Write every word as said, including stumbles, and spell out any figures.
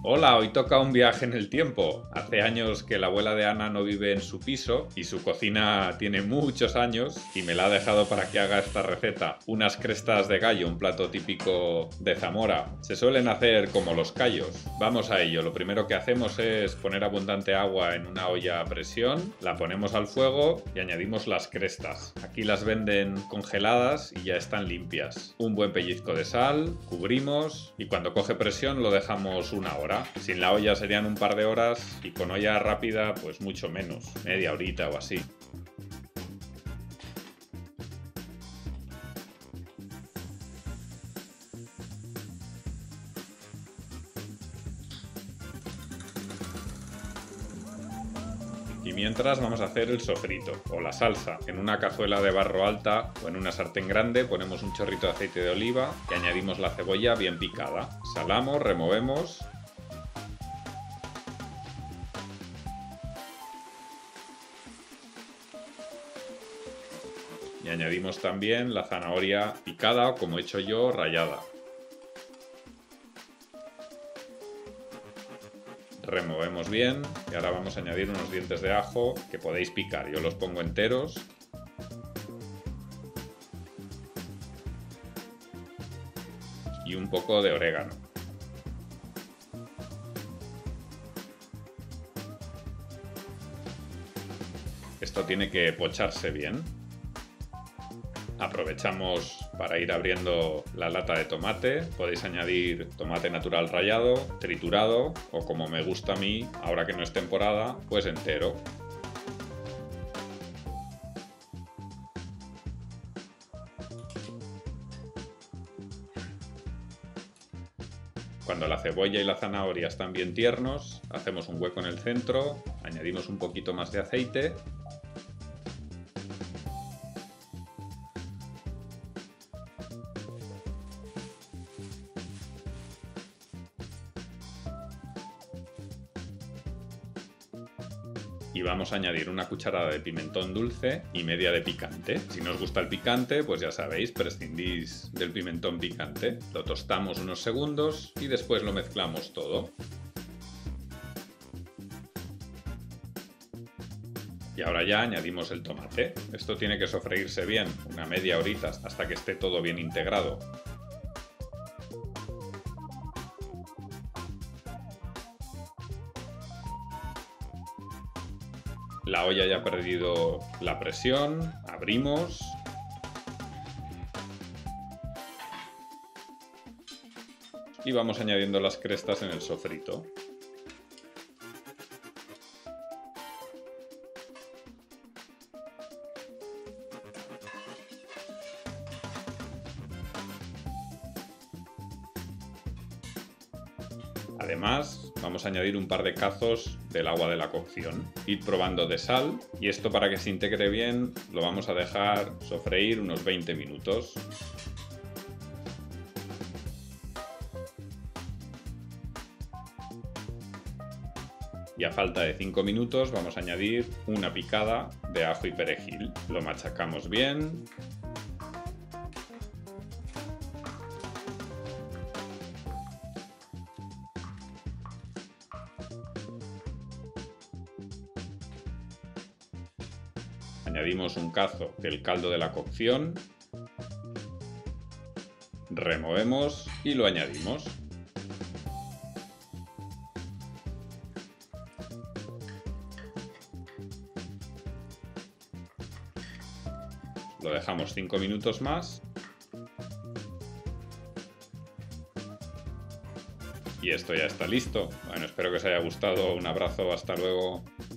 Hola, hoy toca un viaje en el tiempo. Hace años que la abuela de Ana no vive en su piso y su cocina tiene muchos años y me la ha dejado para que haga esta receta. Unas crestas de gallo, un plato típico de Zamora. Se suelen hacer como los callos. Vamos a ello. Lo primero que hacemos es poner abundante agua en una olla a presión, la ponemos al fuego y añadimos las crestas. Aquí las venden congeladas y ya están limpias. Un buen pellizco de sal, cubrimos y cuando coge presión lo dejamos una hora. Sin la olla serían un par de horas y con olla rápida pues mucho menos, media horita o así. Y mientras vamos a hacer el sofrito o la salsa. En una cazuela de barro alta o en una sartén grande ponemos un chorrito de aceite de oliva y añadimos la cebolla bien picada. Salamos, removemos. Y añadimos también la zanahoria picada o, como he hecho yo, rallada. Removemos bien y ahora vamos a añadir unos dientes de ajo que podéis picar. Yo los pongo enteros. Y un poco de orégano. Esto tiene que pocharse bien. Aprovechamos para ir abriendo la lata de tomate. Podéis añadir tomate natural rallado, triturado o, como me gusta a mí, ahora que no es temporada, pues entero. Cuando la cebolla y la zanahoria están bien tiernos, hacemos un hueco en el centro, añadimos un poquito más de aceite. Y vamos a añadir una cucharada de pimentón dulce y media de picante. Si no os gusta el picante, pues ya sabéis, prescindís del pimentón picante. Lo tostamos unos segundos y después lo mezclamos todo. Y ahora ya añadimos el tomate. Esto tiene que sofreírse bien, una media horita, hasta que esté todo bien integrado. La olla ya ha perdido la presión, abrimos. Y vamos añadiendo las crestas en el sofrito. Además, vamos a añadir un par de cazos del agua de la cocción. Ir probando de sal y esto, para que se integre bien, lo vamos a dejar sofreír unos veinte minutos. Y a falta de cinco minutos vamos a añadir una picada de ajo y perejil. Lo machacamos bien. Añadimos un cazo del caldo de la cocción, removemos y lo añadimos. Lo dejamos cinco minutos más. Y esto ya está listo. Bueno, espero que os haya gustado. Un abrazo, hasta luego.